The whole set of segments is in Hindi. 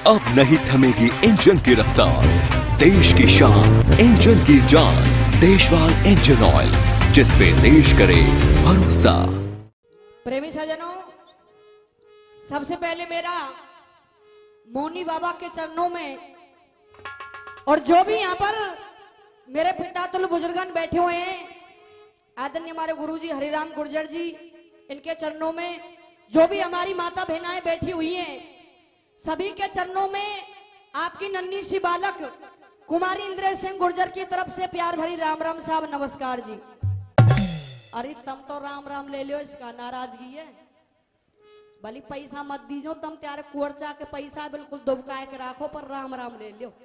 अब नहीं थमेगी इंजन की रफ्तार, देश की शान इंजन की जान, देशवाल इंजन ऑयल, जिस पे देश करे भरोसा। प्रेमी सज्जनों, सबसे पहले मेरा मौनी बाबा के चरणों में, और जो भी यहाँ पर मेरे पितातुल बुजुर्गन बैठे हुए हैं, आदरणीय हमारे गुरुजी हरिराम गुर्जर जी, इनके चरणों में, जो भी हमारी माता बहनाएं बैठी हुई हैं, सभी के चरणों में आपकी नन्ही सी बालक कुमारी इंद्र सिंह गुर्जर की तरफ से प्यार भरी राम राम साहब नमस्कार जी। अरे तुम तो राम राम ले लियो, इसका नाराजगी है, भली पैसा मत दीजो, तुम त्यारे कुर्चा के पैसा बिल्कुल दुबकाए के रखो, पर राम राम ले लियो।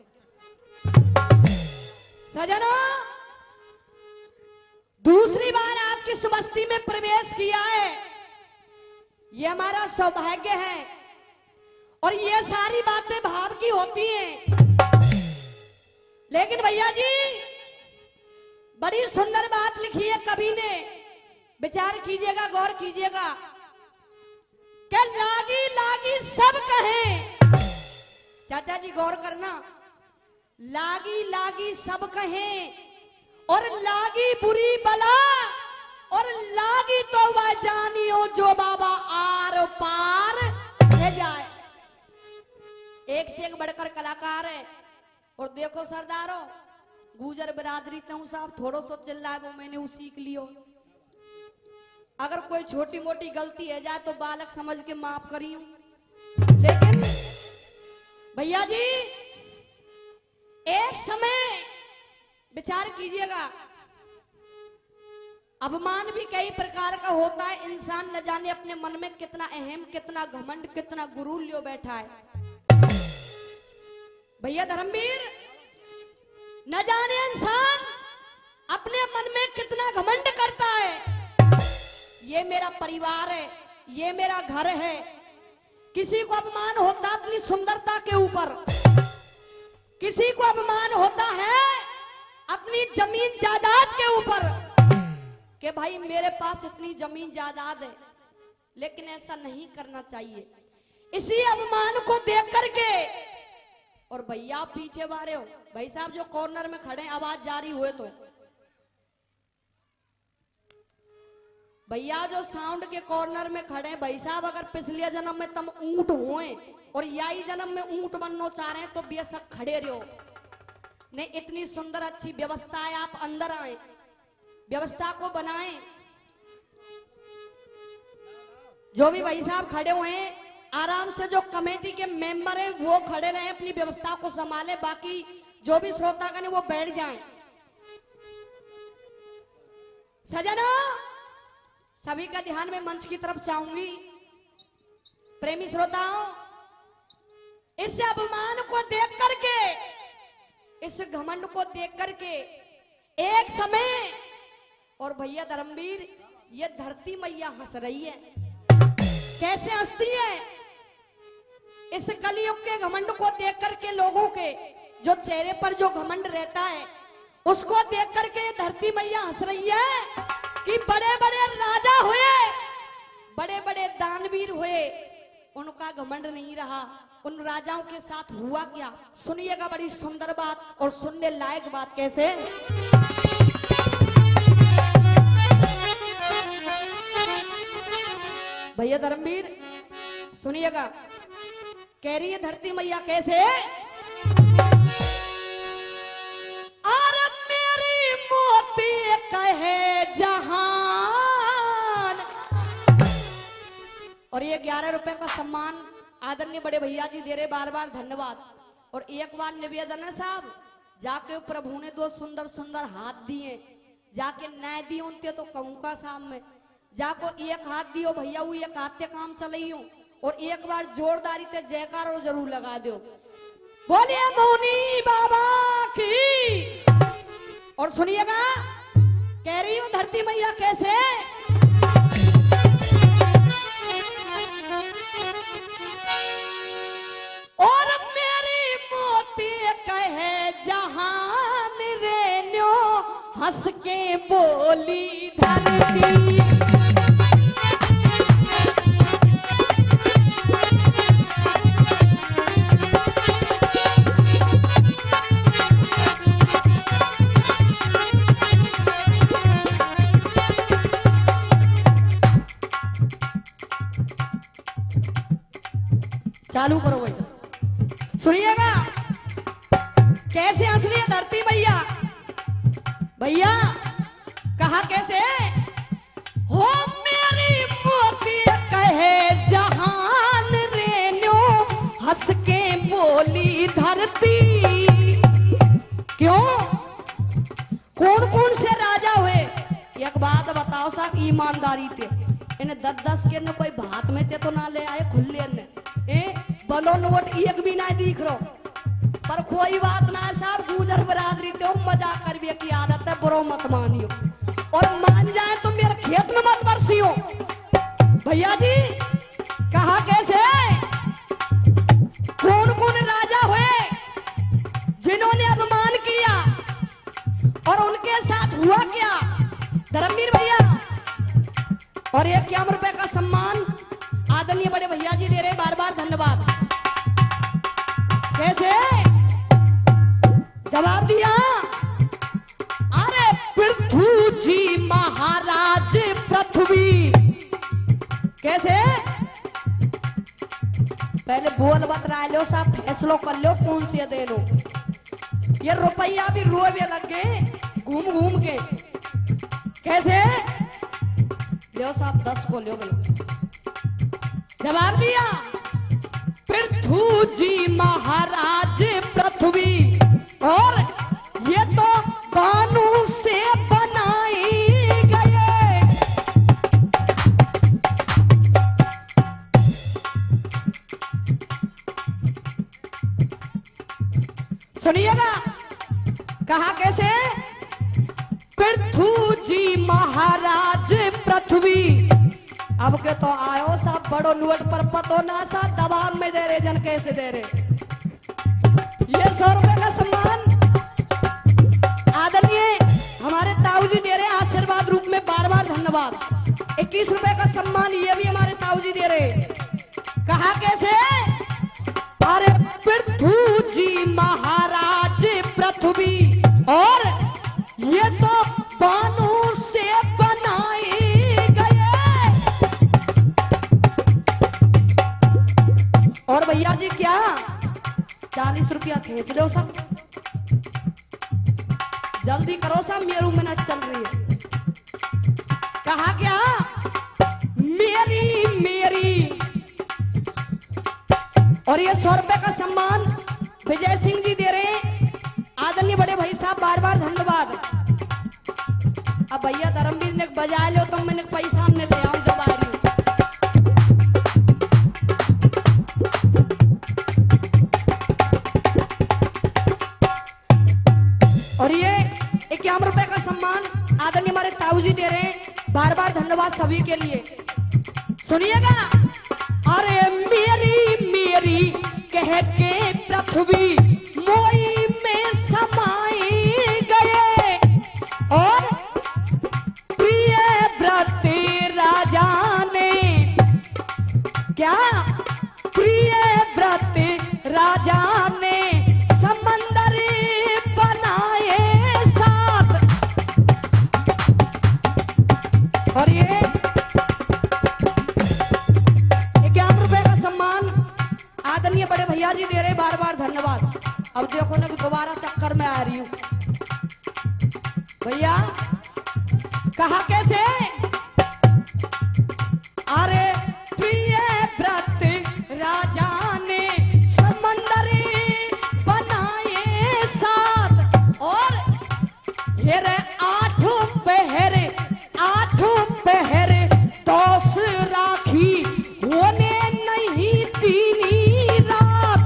सजनों, दूसरी बार आपकी इस बस्ती में प्रवेश किया है, ये हमारा सौभाग्य है, और ये सारी बातें भाव की होती हैं। लेकिन भैया जी, बड़ी सुंदर बात लिखी है कवि ने, विचार कीजिएगा, गौर कीजिएगा, कि लागी लागी सब कहें, चाचा जी गौर करना, लागी लागी सब कहें, और लागी बुरी बला, और लागी तो वह जानियो जो बाबा आर पार ले जाए। एक से एक बढ़कर कलाकार है। और देखो सरदारों, गुजर बिरादरी तू साहब थोड़ो सो चिल्लाए वो मैंने वो सीख लियो, अगर कोई छोटी मोटी गलती है जाए तो बालक समझ के माफ करियो। लेकिन भैया जी, एक समय विचार कीजिएगा, अपमान भी कई प्रकार का होता है, इंसान न जाने अपने मन में कितना अहम, कितना घमंड, कितना गुरूर लियो बैठा है। भैया धर्मवीर, न जाने इंसान अपने मन में कितना घमंड करता है, ये मेरा परिवार है, ये मेरा घर है। किसी को अपमान होता अपनी सुंदरता के ऊपर, किसी को अपमान होता है अपनी जमीन जायदाद के ऊपर, कि भाई मेरे पास इतनी जमीन जायदाद है। लेकिन ऐसा नहीं करना चाहिए। इसी अपमान को देख करके, और भैया पीछे बारे हो, भाई साहब जो कॉर्नर में खड़े, आवाज जारी हुए तो भैया जो साउंड के कॉर्नर में खड़े, भाई साहब अगर पिछले जन्म में तुम ऊंट हुए और यही जन्म में ऊंट बनना चाह रहे हैं तो बेशक खड़े रहो। नहीं, इतनी सुंदर अच्छी व्यवस्था है, आप अंदर आए, व्यवस्था को बनाएं। जो भी भाई साहब खड़े हुए हैं, आराम से जो कमेटी के मेंबर हैं वो खड़े रहे, अपनी व्यवस्था को संभालें, बाकी जो भी श्रोतागण वो बैठ जाएं। सजनों, सभी का ध्यान में मंच की तरफ चाहूंगी। प्रेमी श्रोताओं, इस अपमान को देख करके, इस घमंड को देख करके एक समय, और भैया धर्मवीर, ये धरती मैया हंस रही है। कैसे हंसती है? इस कलयुग के घमंड को देख करके, लोगों के जो चेहरे पर जो घमंड रहता है उसको देख करके धरती मैया हंस रही है कि बड़े बड़े राजा हुए, बड़े बड़े दानवीर हुए, उनका घमंड नहीं रहा। उन राजाओं के साथ हुआ क्या, सुनिएगा, बड़ी सुंदर बात और सुनने लायक बात। कैसे? भैया धर्मवीर सुनिएगा, कह रही है धरती मैया कैसे? और मेरी मोती कहे जहान, और ये 11 रुपए का सम्मान आदरणीय बड़े भैया जी दे रहे, बार बार धन्यवाद। और एक बार निवेदन है साहब, जाके प्रभु ने 2 सुंदर सुंदर हाथ दिए, जाके न्याय दिए उनते तो कहूँ का सामने, जाको एक हाथ दियो भैया, वो एक हाथ से काम चलियो, और एक बार जोरदारी से जयकार और जरूर लगा दो, बोलिए मौनी बाबा की। और सुनिएगा, कह रही हूं धरती मैया कैसे? और मेरी मोती कहे जहान रे न्यो, हंस के बोली धरती। सुनिएगा कैसे हंस रही है धरती भैया। भैया कहा कैसे, हो मेरी मोती कहे जहान रेनो, हंस के बोली धरती। क्यों, कौन कौन से राजा हुए, एक बात बताओ साहब ईमानदारी थे, इन्हें 10-10 के न कोई भात में थे तो ना ले आए खुले ने, बलो नोट एक भी ना दिख रहा, पर कोई बात ना है साहब, गुजर बरादरी थे मजाक कर भी की आदत है, बुरो मत मानियो, और मान जाए तो मेरे खेत में मत बरसियो। भैया जी कहा कैसे, कौन कौन राजा हुए जिन्होंने अपमान किया और उनके साथ हुआ क्या, धर्मवीर भैया। और 1 रुपए का सम्मान आदरणीय बड़े भैया जी दे रहे, बार बार धन्यवाद। कैसे जवाब दिया, अरे पृथ्वी जी महाराज पृथ्वी। कैसे, पहले बोल बतरा लो साहब, फैसलो कर लो कौन से दे लो, ये रुपया भी रोवे लग गए घूम घूम के। कैसे लो साहब, 10 को लो बोलो। जवाब दिया, पृथ्वी जी महाराज पृथ्वी, और ये तो बानू से बनाए गए। सुनिएगा कहा कैसे, पृथ्वी जी महाराज पृथ्वी। अब के तो आयो साहब बड़ो नोट पर पतो ना सा दबाव में दे रहे जन, कैसे दे रहे, ये 100 रुपए का सम्मान आदरणीय हमारे ताऊ जी दे रहे आशीर्वाद रूप में, बार बार धन्यवाद। 21 रुपए का सम्मान ये भी हमारे ताऊ जी दे रहे। कहा कैसे, अरे पृथ्वी जी महाराज पृथ्वी, और ये तो बानू से बनाए गए। और भैया जी क्या 40 रुपया खींच लो सब, जल्दी करो सब, मेरू मिनट चल रही है। कहा क्या, मेरी मेरी, और ये 100 रुपए का सम्मान विजय सिंह जी दे रहे, आदरणीय बड़े भाई साहब, बार बार धन्यवाद। अब भैया धर्मवीर ने बजा लो तो मैंने पैसा हमने ले आऊं जब आ रही हूं। और ये 51 रुपए का सम्मान आदरणीय हमारे ताऊ जी दे रहे, बार बार धन्यवाद सभी के लिए। सुनिएगा, अरे मेरी मेरी कह के पृथ्वी मोई में समाई गए, और प्रिय व्रत राजा ने, क्या प्रिय व्रत राजा ने समंदर बनाए साथ। और ये 51 रुपए का सम्मान आदरणीय बड़े भैया जी दे रहे, बार बार धन्यवाद। अब देखो ना दोबारा चक्कर में आ रही हूं भैया। कहा कैसे, अरे प्रिय व्रत राजा ने समंदर बनाए साथ, और हेरे 8 पहर 10 राखी होने नहीं दीनी रात।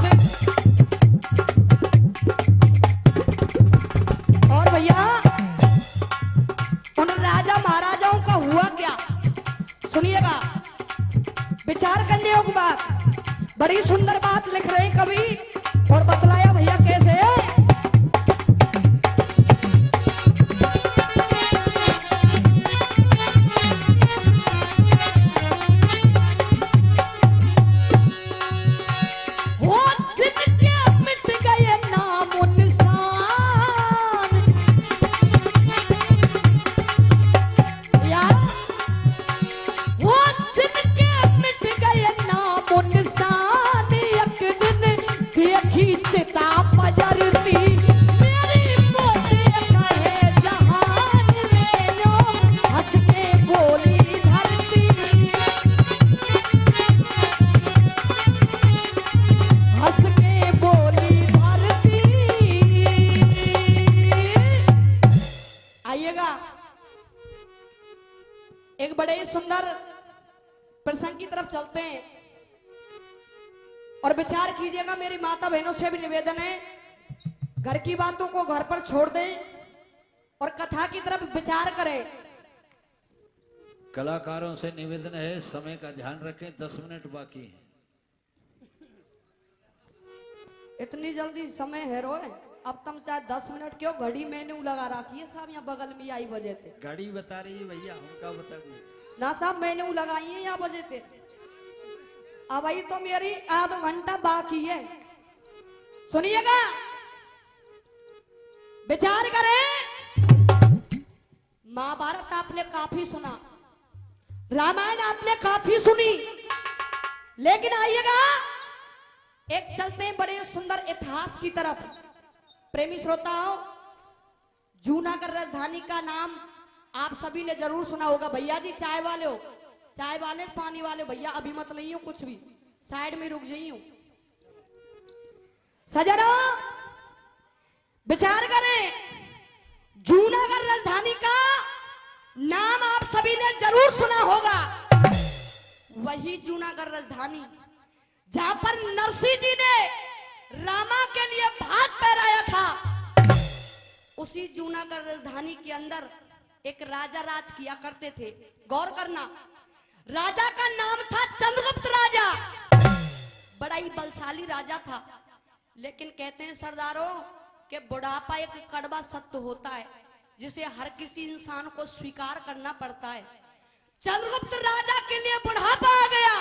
और भैया उन राजा महाराजाओं का हुआ क्या, सुनिएगा, विचार करने योग्य बात, बड़ी सुंदर बात लिख रहे कवि, और बतलाया भैया कैसे। देख खींचता पजरती मेरी मोते कहे जहान में लो हंस के बोली धरती हंस के बोली धरती। आइएगा एक बड़े ही सुंदर प्रसंग की तरफ चलते हैं और विचार कीजिएगा। मेरी माता बहनों से भी निवेदन है, घर की बातों को घर पर छोड़ दें और कथा की तरफ विचार करें। कलाकारों से निवेदन है, समय का ध्यान रखें, 10 मिनट बाकी है। इतनी जल्दी समय है रोए? अब तुम चाहे 10 मिनट क्यों, घड़ी मैंने लगा रखी है साहब, यहाँ बगल में आई बजे थे। गाड़ी बता रही है भैया, हमका बता ना साहब मैंने लगाई है यहाँ बजे थे। अब आई तो मेरी आधा घंटा बाकी है। सुनिएगा, विचार करें। महाभारत आपने काफी सुना, रामायण आपने काफी सुनी, लेकिन आइएगा एक चलते हैं बड़े सुंदर इतिहास की तरफ। प्रेमी श्रोताओं, जूनागढ़ राजधानी का नाम आप सभी ने जरूर सुना होगा। भैया जी चाय वाले हो, चाय वाले पानी वाले भैया अभी मत नहीं हो कुछ भी, साइड में रुक जाइए। सजनो विचार करें, जूनागढ़ राजधानी का नाम आप सभी ने जरूर सुना होगा। वही जूनागढ़ राजधानी जहां पर नरसिंह जी ने रामा के लिए भात पहराया था, उसी जूनागढ़ राजधानी के अंदर एक राजा राज किया करते थे। गौर करना, राजा का नाम था चंद्रगुप्त राजा। बड़ा ही बलशाली राजा था, लेकिन कहते हैं सरदारों कि बुढ़ापा एक कड़वा सत्य होता है जिसे हर किसी इंसान को स्वीकार करना पड़ता है। चंद्रगुप्त राजा के लिए बुढ़ापा आ गया।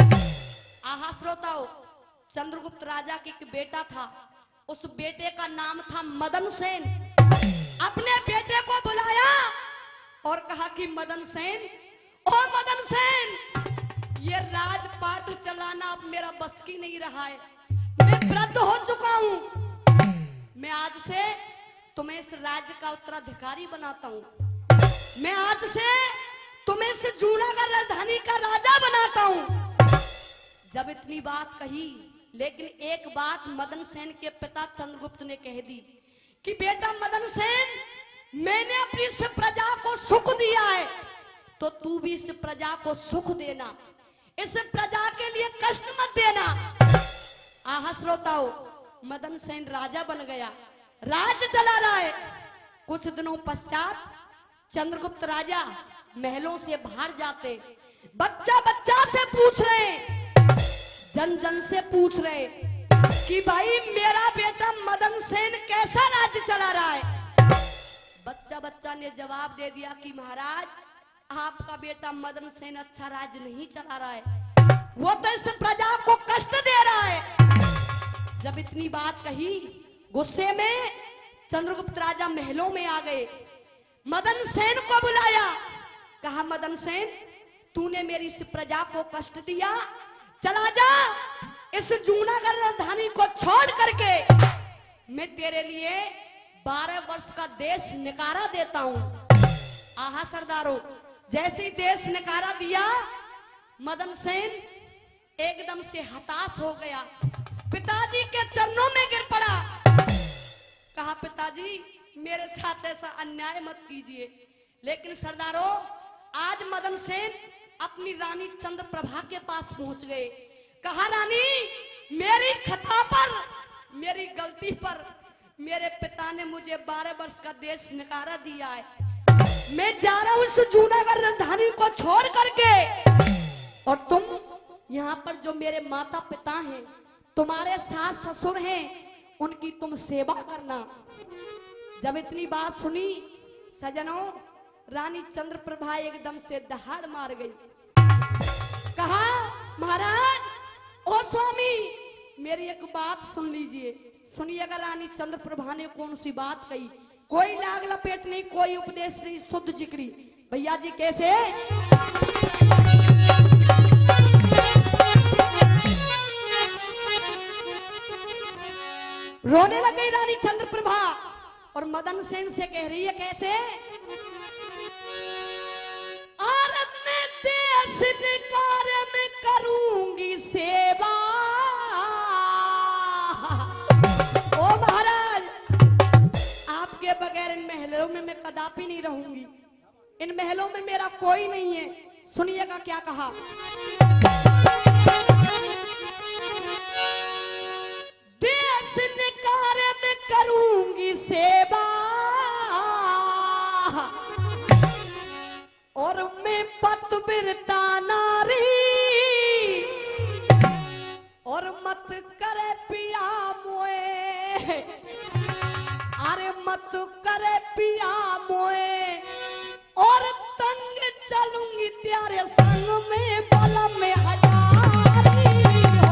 आहा श्रोताओ, चंद्रगुप्त राजा के एक बेटा था, उस बेटे का नाम था मदन सेन। अपने बेटे को बुलाया और कहा कि मदन सेन, ओ मदन सेन, ये राजपाट चलाना अब मेरा बस की नहीं रहा है, मैं वृद्ध हो चुका हूं। मैं आज से तुम्हें इस राज्य का उत्तराधिकारी बनाता हूं। मैं आज से तुम्हें इस जूनागढ़ राजधानी का राजा बनाता हूं। जब इतनी बात कही, लेकिन एक बात मदन सेन के पिता चंद्रगुप्त ने कह दी कि बेटा मदन सेन, मैंने अपनी इस प्रजा को सुख दिया है, तो तू भी इस प्रजा को सुख देना, इस प्रजा के लिए कष्ट मत देना। आहा श्रोताओ, मदन सेन राजा बन गया, राज चला रहा है। कुछ दिनों पश्चात चंद्रगुप्त राजा महलों से बाहर जाते, बच्चा बच्चा से पूछ रहे, जन जन से पूछ रहे कि भाई मेरा बेटा मदन सेन कैसा राज्य चला रहा है। बच्चा बच्चा ने जवाब दे दिया कि महाराज, आपका बेटा मदन सेन अच्छा राज्य नहीं चला रहा है, वो तो इस प्रजा को कष्ट दे रहा है। जब इतनी बात कही, गुस्से में चंद्रगुप्त राजा महलों में आ गए, मदन सेन को बुलाया, कहा मदन सेन, तूने मेरी इस प्रजा को कष्ट दिया, चला जा, इस जूनागढ़ राजधानी को छोड़ करके मैं तेरे लिए 12 वर्ष का देश निकारा देता हूं। आहा सरदारों, जैसे ही देश निकारा दिया, मदन सेन एकदम से हताश हो गया, पिताजी के चरणों में गिर पड़ा, कहा पिताजी मेरे साथ ऐसा अन्याय मत कीजिए। लेकिन सरदारों, आज मदन सेन अपनी रानी चंद्रप्रभा के पास पहुंच गए, कहा रानी, मेरी खता पर, मेरी गलती पर मेरे पिता ने मुझे 12 वर्ष का देश निकारा दिया है, मैं जा रहा हूं इस जूनागढ़ राजधानी को छोड़ करके, और तुम यहाँ पर जो मेरे माता पिता हैं, तुम्हारे सास ससुर हैं, उनकी तुम सेवा करना। जब इतनी बात सुनी सजनों, रानी चंद्रप्रभा एकदम से दहाड़ मार गई, कहा महाराज, ओ स्वामी, मेरी एक बात सुन लीजिए। सुनिएगा रानी चंद्रप्रभा ने कौन सी बात कही, कोई लाग लपेट नहीं, कोई उपदेश नहीं, शुद्ध जिक्री। भैया जी कैसे? रोने लग गई रानी चंद्रप्रभा और मदन सेन से कह रही है कैसे, और मैं देश निकार में करूंगी सेवा। ओ महाराज, आपके बगैर इन महलों में मैं कदापि नहीं रहूंगी, इन महलों में मेरा कोई नहीं है। सुनिएगा क्या कहा, देश निकार में करूंगी सेवा और मैं पतव्रता नारी, और मत करे पिया मोए, अरे मत करे पिया मोए, और तंग चलूंगी तेरे संग में बलम में हजारी हो।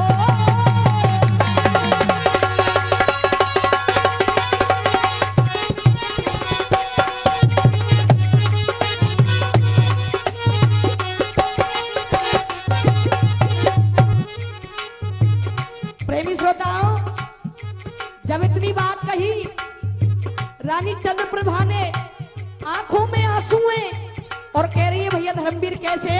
प्रेमी श्रोताओं, जब इतनी बात कही रानी चंद्रप्रभा ने आंखों में आंसू हैं और कह रही है भैया धर्मवीर कैसे,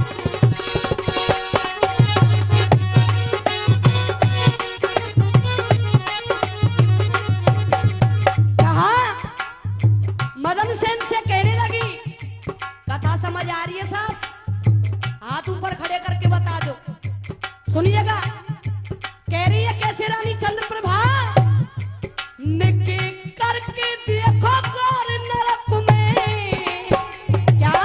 कहा मदन सेन से कहने लगी, कथा समझ आ रही है साहब, हाथ ऊपर खड़े करके बता दो। सुनिएगा, कह रही है कैसे रानी चंद्रप्रभा, निके करके देखो गौर नरक में, क्या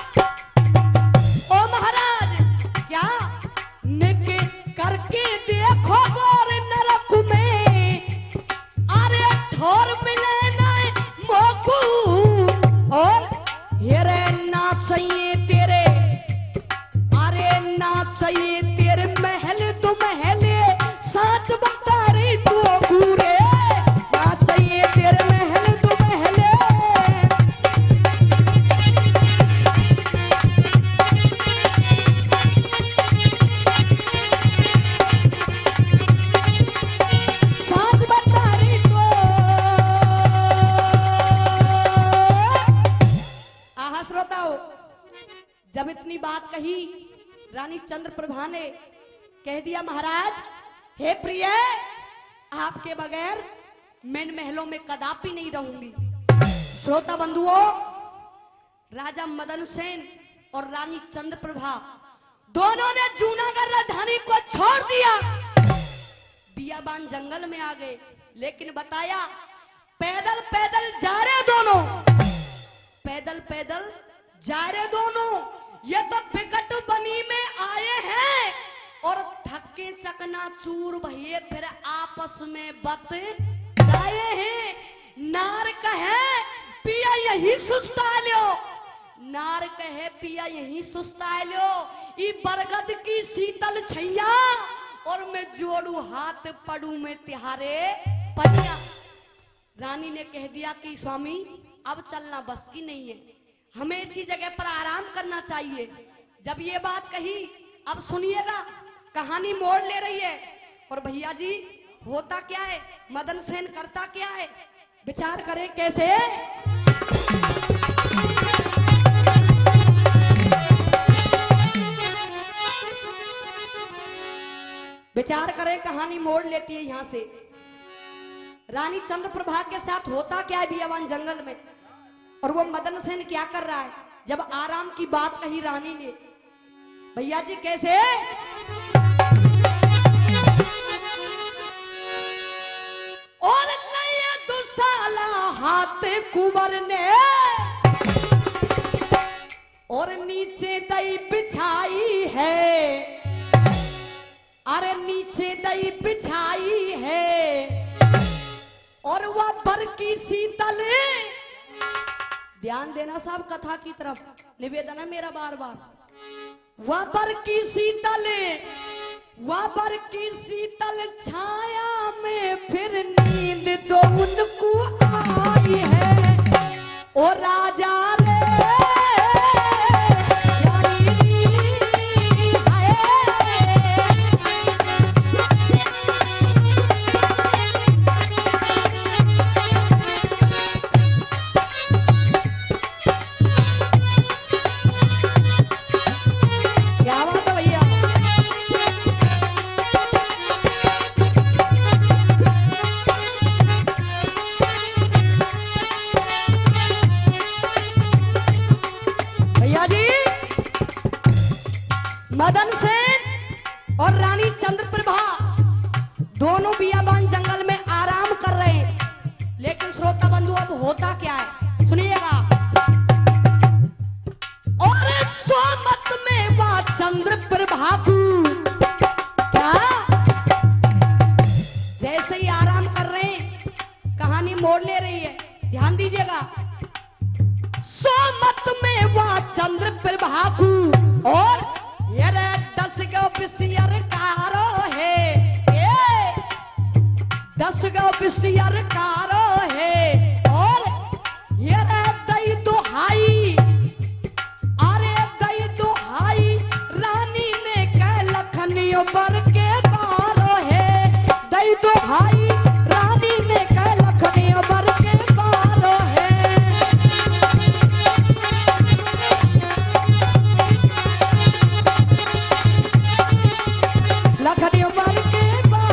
ओ महाराज, क्या निके करके देखो गौर नरक में, अरे ठोर मिले ना मोकू, और हेरे ना चाहिए तेरे, अरे ना चाहिए तेरे महल तो महल, साच बता रही तू पूरे, ना चाहिए तेरे महल तो महल। साच बता रही तू। आहा श्रोताओ, जब इतनी बात कही रानी चंद्रप्रभा ने कह दिया, महाराज हे प्रिय, आपके बगैर मैं इन महलों में कदापि नहीं रहूंगी। श्रोता बंधुओं, राजा मदन सेन और रानी चंद्रप्रभा दोनों ने जूनागढ़ राजधानी को छोड़ दिया, बियाबान जंगल में आ गए। लेकिन बताया पैदल पैदल जा रहे दोनों, पैदल पैदल जा रहे दोनों, ये तो विकट बनी में आए हैं और थके चकनाचूर भइए फिर आपस में बत गाए हैं। नार कहे पिया यही सुस्ता लो, नार कहे पिया यही सुस्ता लो, ई बरगद की शीतल छैया, और मैं जोड़ू हाथ पड़ू में तिहारे पनिया। रानी ने कह दिया कि स्वामी अब चलना बस की नहीं है, हमें इसी जगह पर आराम करना चाहिए। जब ये बात कही, अब सुनिएगा कहानी मोड़ ले रही है। और भैया जी होता क्या है, मदन सेन करता क्या है, विचार करें कैसे। विचार करें, कहानी मोड़ लेती है यहां से। रानी चंद्रप्रभा के साथ होता क्या है बियाबान जंगल में, और वो मदन सेन क्या कर रहा है। जब आराम की बात कही रानी ने, भैया जी कैसे, और नया दुसाला हाथ कुंवर ने, और नीचे दई बिछाई है, अरे नीचे दई बिछाई है, और वह बर की शीतल, ध्यान देना साहब कथा की तरफ, निवेदन है मेरा बार बार। वह बर की शीतल, वह बर की शीतल छाया में फिर नींद तो उनको आई है, ओ राजा रे आराम कर रहे हैं, कहानी मोड़ ले रही है, ध्यान दीजिएगा। सोमत में वह चंद्र प्रभा को और ये रे 10 गो बिसियर कारो है, ये 10 गो बिसियर कारो है और ये रे दई दुहाई, अरे दई दुहाई रानी ने कह लखनियों पर के बारो है, दई दुहाई रानी ने कह लखनियों पर के बारो है। लखनियों पर के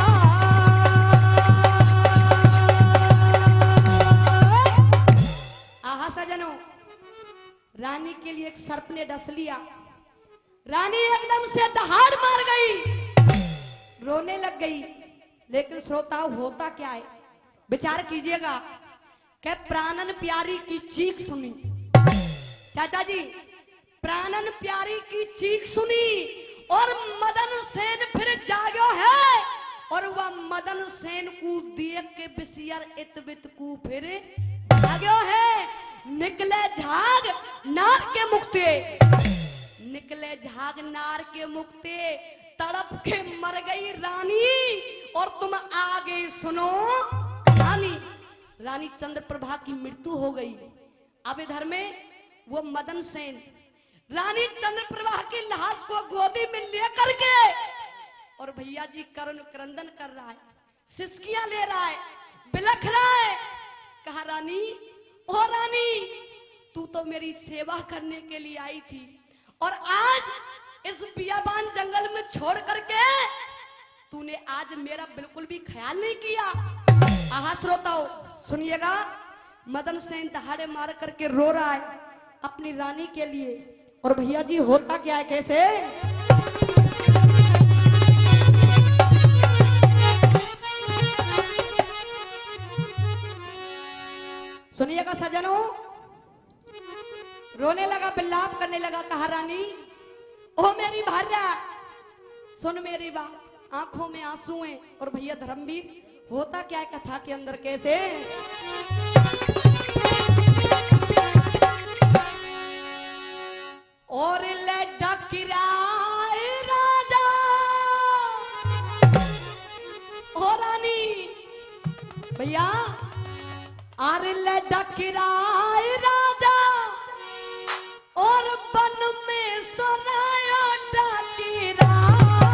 आहा सजनों, रानी के लिए एक सर्प ने डस लिया, रानी एकदम से दहाड़ मार गई, रोने लग गई। लेकिन श्रोताओं होता क्या है, विचार कीजिएगा। क्या प्राणन प्यारी की चीख सुनी, चाचा जी, प्राणन प्यारी की चीख सुनी और मदन सेन फिर जागो है और वह मदन सेन को देख के बिसियर इतवित को फिर जागो है। निकले झाग नार के मुक्ते, निकले झाग नार के मुक्ते, तड़प के मर गई रानी और तुम आगे सुनो रानी। रानी चंद्रप्रभा की मृत्यु हो गई। अब इधर में वो मदन सेन रानी चंद्रप्रभा की लाश को गोदी में लेकर के और भैया जी करुण क्रंदन कर रहा है, सिसकियां ले रहा है, बिलख रहा है। कहा रानी, ओ रानी, तू तो मेरी सेवा करने के लिए आई थी और आज इस बियाबान जंगल में छोड़ करके तूने आज मेरा बिल्कुल भी ख्याल नहीं किया। आहा श्रोताओ सुनिएगा, मदन सेन दहाड़े मार करके रो रहा है अपनी रानी के लिए। और भैया जी होता क्या है, कैसे? सुनिएगा सजनों, रोने लगा, बिल्लाप करने लगा। कहा रानी, ओ मेरी भार्या, सुन मेरी बात, आंखों में आंसू हैं। और भैया धर्मवीर होता क्या है कथा के अंदर, कैसे? और ले डकिराए राजा, ओ रानी भैया, अरे ले डकिराए राजा और बन में सुनायो डकिराए।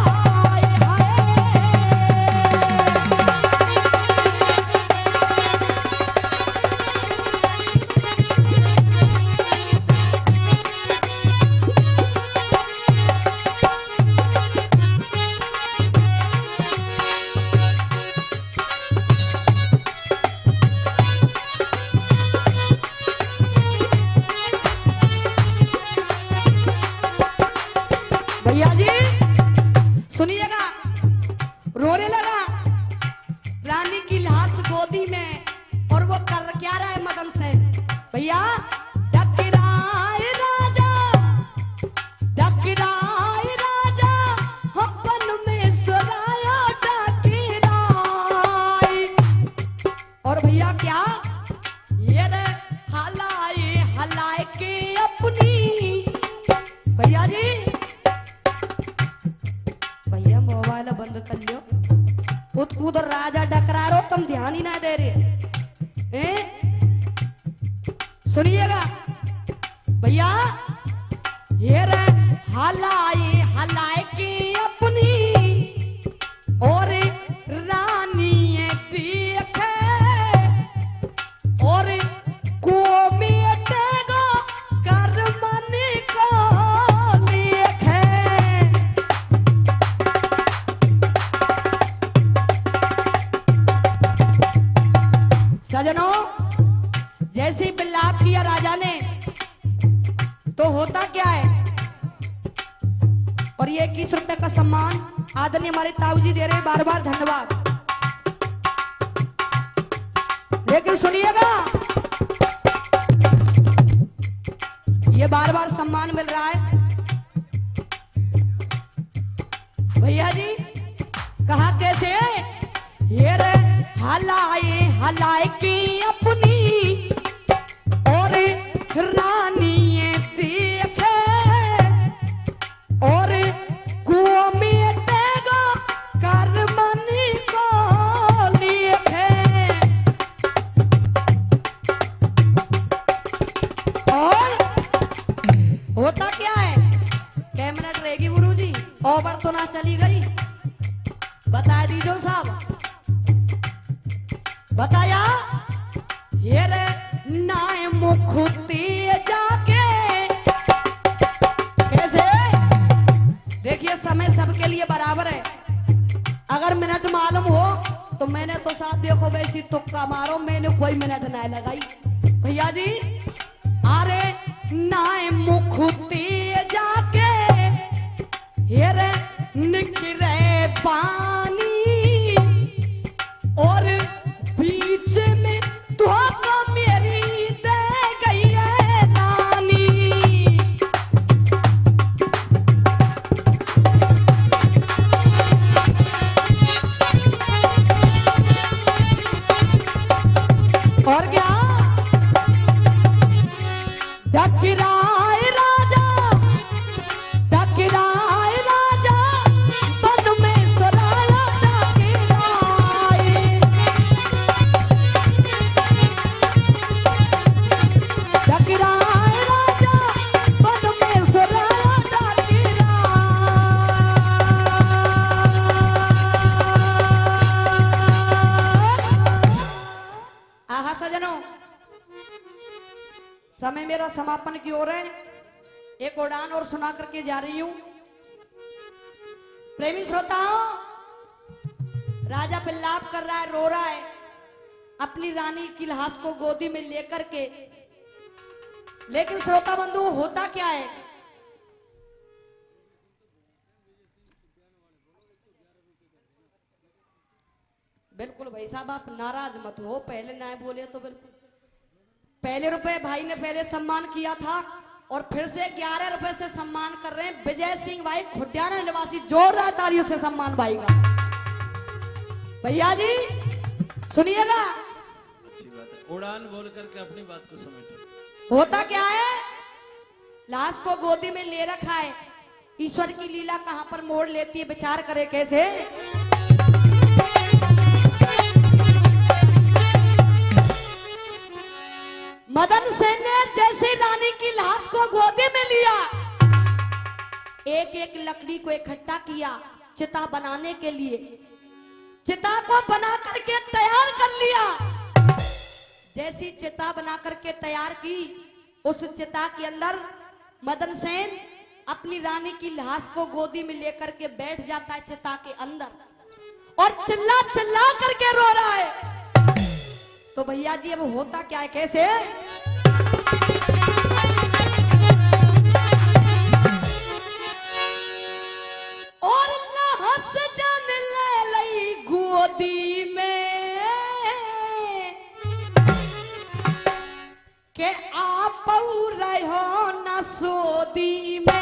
भैया जी सुनिएगा, रोने लगा रानी की लाश गोदी में। और वो कर क्या रहा है मदन सेन, भैया डकिराए राजा, डकिराए राजा, हपन में सुराया डकिराए। और भैया क्या ये रे हलाए हलाए के अपनी, भैया जी मोबाइल बंद कर लियो, खुद राजा डकरा रो, तुम ध्यान ही ना दे रहे। सुनिएगा भैया, ये रे हलाए हलाए के अपनी और रानी देखे और को मेटेगो कर मन को लेखे। सजनों, जैसे ही बिल्लाप किया राजा ने तो होता क्या है, और ये 21 रुपए का सम्मान आदरणीय हमारे ताऊ जी दे रहे, बार बार धन्यवाद। लेकिन सुनिएगा, ये बार बार सम्मान मिल रहा है। भैया जी कहा कैसे, ये रे हाल हलाए हलाए की अपनी और रानी देखे और कुओं में टेगा कर मनी को लिखे और होता क्या है क्या मिनट रहेगी गुरुजी ओवर तो ना चली गई बता दीजो साहब बताया ये रे नाय मुखुती जाके कैसे देखिए समय सबके लिए बराबर है अगर मिनट मालूम हो तो मैंने तो साथ देखो वैसी तुक्का मारो मैंने कोई मिनट ना लगाई भैया जी अरे नाय मुखुती जाके ये रे निकरे पानी और बीच में धोखा मेरी दे गई है रानी और क्या डकराए राजा डकराए राजा बन में सराया डकराए डकराए राजा बन में सराया डकराए आहा सजनों समय मेरा समापन की ओर है एक उड़ान और सुना करके जा रही हूं प्रेमी श्रोताओं राजा विलाप कर रहा है रो रहा है अपनी रानी की लाश को गोदी में लेकर के लेकिन श्रोता बंधु होता क्या है बिल्कुल भाई साहब आप नाराज मत हो पहले ना बोले तो बिल्कुल पहले रुपए भाई ने पहले सम्मान किया था और फिर से 11 रुपए से सम्मान कर रहे हैं विजय सिंह भाई खुडियाना निवासी जोरदार तालियों से सम्मान भाई का भैया जी सुनिएगा अच्छी बात है उड़ान बोल करके अपनी बात को समेटो होता क्या है लाश को गोदी में ले रखा है ईश्वर की लीला कहां पर मोड़ लेती है विचार करे कैसे मदन सेन ने जैसे रानी की लाश को गोदी में लिया एक एक लकड़ी को इकट्ठा किया चिता बनाने के लिए चिता को बना करके तैयार कर लिया जैसी चिता बना करके तैयार की उस चिता के अंदर मदन सेन अपनी रानी की लाश को गोदी में लेकर के बैठ जाता है चिता के अंदर और चिल्ला चिल्ला करके रो रहा है तो भैया जी अब होता क्या है कैसे और लाश जान ले लई गोदी में के आप रहो न सोदी में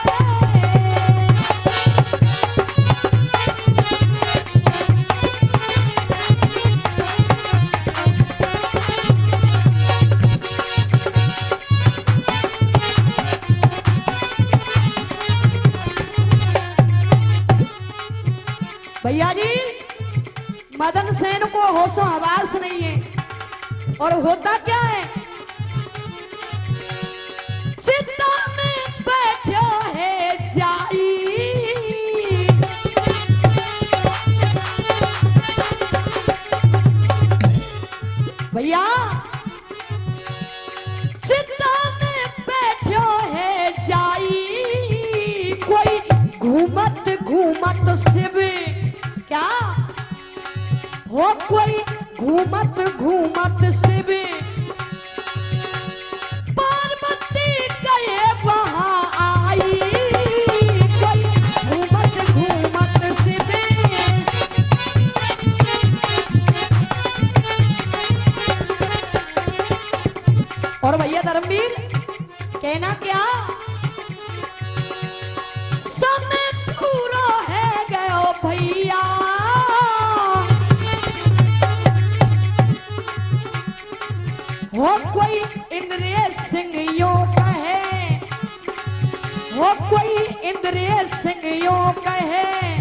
भैया जी मदन सेन को होशो हवास नहीं है और होता क्या है चिता में बैठो है जाई भैया चिता में बैठो है जाई कोई घूमत घूमत शिव क्या हो कोई घूमत घूमत शिव पार्वती कहे वहां आई कोई घूमत घूमत शिव और भैया धर्मवीर कहना क्या समय पूरा है गयो भैया हो कोई इंद्रिय सिंह यूं कहे, हो कोई इंद्रिय सिंह यूं कहे,